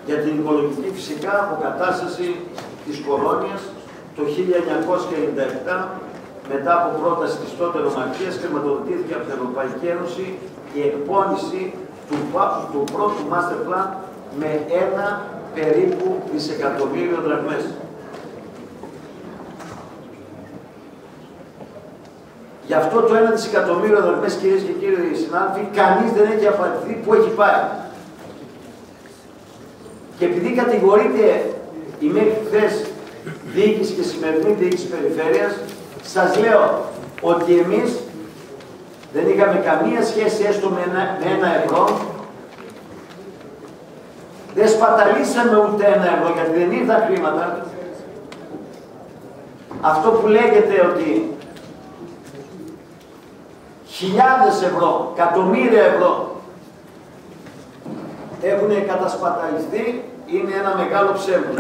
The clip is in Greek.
για την οικολογική φυσικά αποκατάσταση της κολόνιας το 1997, μετά από πρόταση της τότε Ομαρχίας, χρηματοδοτήθηκε από την Ευρωπαϊκή Ένωση η εκπόνηση του πρώτου master plan με 1 περίπου δισεκατομμύριο δραχμές. Γι' αυτό το 1 δισεκατομμύριο δραχμές, κυρίες και κύριοι συνάδελφοι, κανείς δεν έχει απαντηθεί που έχει πάει. Και επειδή κατηγορείται η μέχρι χθες διοίκηση και σημερινή διοίκηση περιφέρειας, σας λέω ότι εμείς δεν είχαμε καμία σχέση έστω με 1 ευρώ. Δεν σπαταλήσαμε ούτε 1 ευρώ, γιατί δεν ήρθαν χρήματα. Αυτό που λέγεται ότι χιλιάδες ευρώ, εκατομμύρια ευρώ έχουν κατασπαταλιστεί, είναι ένα μεγάλο ψέμα.